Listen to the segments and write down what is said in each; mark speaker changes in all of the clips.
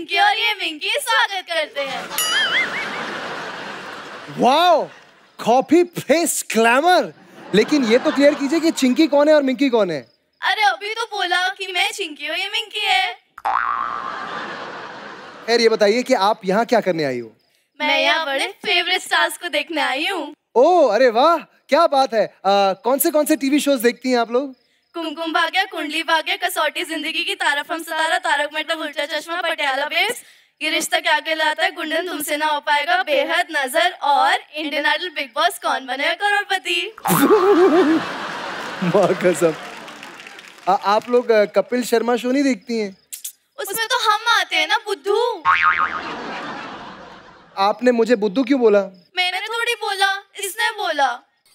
Speaker 1: चिंकी और ये मिंकी स्वागत करते हैं।
Speaker 2: Wow, copy paste glamour. लेकिन ये तो क्लियर कीजिए कि चिंकी कौन है और मिंकी कौन है?
Speaker 1: अरे अभी तो बोला कि मैं चिंकी हूँ, ये मिंकी है।
Speaker 2: खैर ये बताइए कि आप यहाँ क्या करने आई हो?
Speaker 1: मैं यहाँ बड़े फेवरेट स्टार्स को देखने आई हूँ।
Speaker 2: ओह अरे वाह, क्या बात है। कौन से टीवी शोज देखती हैं आप लोग?
Speaker 1: कुमकुम भाग्य, कुंडली भाग्य, कसौटी जिंदगी की, तारक हम सितारा, तारक मेहता उल्टा चश्मा, पटियाला बेब्स, ये रिश्ता क्या कहलाता है, गुंडन तुमसे ना हो पाएगा, बेहद, नजर और इंडियन आइडल, बिग बॉस, कौन बनेगा करोड़पति।
Speaker 2: वाह कसम। आप लोग कपिल शर्मा शो नहीं देखती हैं?
Speaker 1: उसमें तो हम आते हैं ना बुद्धू।
Speaker 2: आपने मुझे बुद्धू क्यों बोला?
Speaker 1: मैंने थोड़ी बोला, इसने बोला।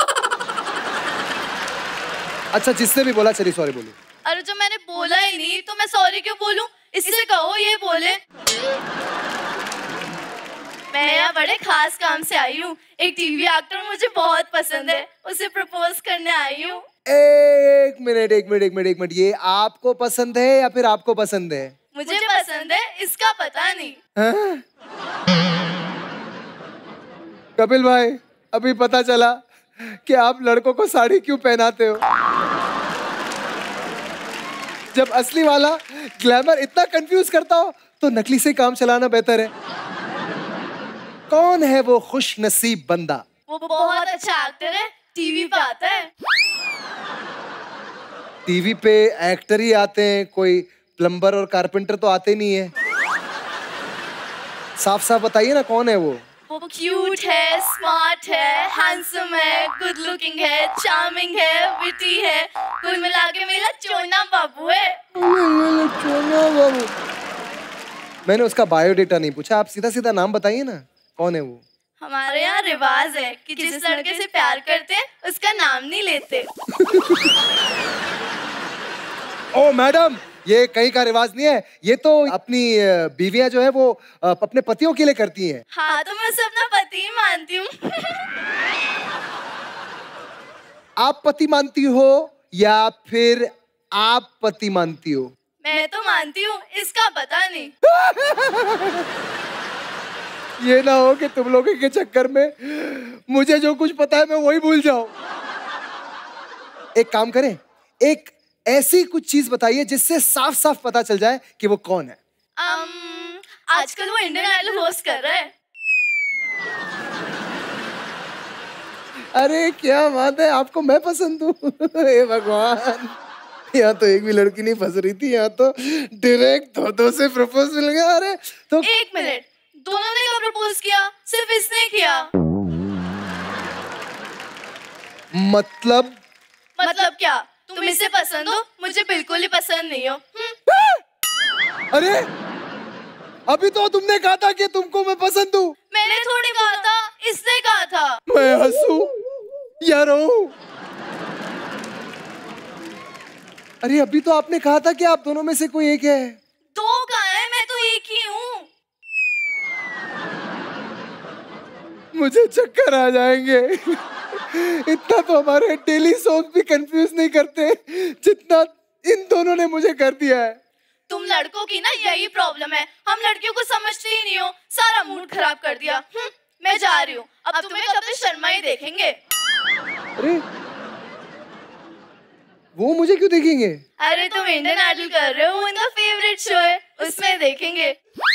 Speaker 2: अच्छा जिससे भी बोला, चलिए सॉरी बोलो।
Speaker 1: अरे जब मैंने बोला ही नहीं तो मैं सॉरी क्यों बोलूं? इससे कहो ये बोले। मैं यहाँ बड़े खास काम से आई हूँ। एक टीवी एक्टर मुझे बहुत पसंद है, उसे प्रपोज करने आई हूँ।
Speaker 2: एक मिनट, ये आपको पसंद है या फिर आपको पसंद है?
Speaker 1: मुझे पसंद है, इसका पता नहीं।
Speaker 2: हाँ? कपिल भाई, अभी पता चला कि आप लड़कों को साड़ी क्यों पहनाते हो। जब असली वाला ग्लैमर इतना कंफ्यूज करता हो तो नकली से काम चलाना बेहतर है। कौन है वो खुश नसीब बंदा?
Speaker 1: वो बहुत अच्छा एक्टर है, टीवी पे आता है।
Speaker 2: टीवी पे एक्टर ही आते हैं, कोई प्लम्बर और कारपेंटर तो आते नहीं है। साफ साफ बताइए ना कौन है वो?
Speaker 1: वो क्यूट है, स्मार्ट है, हैंडसम है, गुड लुकिंग है, चार्मिंग है, विटी है, कुल मिला के मेरा चोना बाबू है।
Speaker 2: चोना बाबू। मैंने उसका बायोडेटा नहीं पूछा, आप सीधा सीधा नाम बताइए ना, कौन है वो?
Speaker 1: हमारे यहाँ रिवाज है कि जिस लड़के से प्यार करते हैं उसका नाम नहीं लेते।
Speaker 2: ओ मैडम, ये कहीं का रिवाज नहीं है, ये तो अपनी बीवियां जो है वो अपने पतियों के लिए करती हैं।
Speaker 1: हाँ तो मैं उसे अपना पति ही मानती हूँ।
Speaker 2: आप पति मानती हो या फिर आप पति मानती हो?
Speaker 1: मैं तो मानती हूँ, इसका पता नहीं।
Speaker 2: ये ना हो कि तुम लोगों के चक्कर में मुझे जो कुछ पता है मैं वही भूल जाऊं। एक काम करें, एक ऐसी कुछ चीज बताइए जिससे साफ साफ पता चल जाए कि वो कौन है।
Speaker 1: आजकल वो इंडियन आइडल होस्ट कर रहा है।
Speaker 2: अरे क्या बात है, आपको मैं पसंद हूँ। हे भगवान, यहाँ तो एक भी लड़की नहीं फंस रही थी, यहाँ तो डायरेक्ट दो से प्रपोज मिल गया। अरे तो
Speaker 1: एक मिनट, दोनों ने कब प्रपोज किया? सिर्फ इसने किया।
Speaker 2: मतलब
Speaker 1: क्या? तुम इसे पसंद हो, मुझे बिल्कुल ही पसंद नहीं हो।
Speaker 2: अरे अभी तो तुमने कहा था कि तुमको मैं पसंद हूँ।
Speaker 1: मैंने थोड़ी कहा था, इसने कहा था।
Speaker 2: मैं हंसूं या रोऊं? अरे अभी तो आपने कहा था कि आप दोनों में से कोई एक है।
Speaker 1: दो कहाँ है? मैं तो एक ही हूँ।
Speaker 2: मुझे चक्कर आ जाएंगे। इतना तो हमारे डेली सॉन्ग भी कंफ्यूज नहीं करते जितना इन दोनों ने मुझे कर दिया है।
Speaker 1: तुम लड़कों की ना यही प्रॉब्लम है, हम लड़कियों को समझते ही नहीं हो, सारा मूड खराब कर दिया। मैं जा रही हूँ, अब तुम्हें कपिल शर्मा ही देखेंगे।
Speaker 2: अरे वो मुझे क्यों देखेंगे?
Speaker 1: अरे तुम इंडियन आइडल कर रहे हो, उनका फेवरेट शो है, उसमें देखेंगे।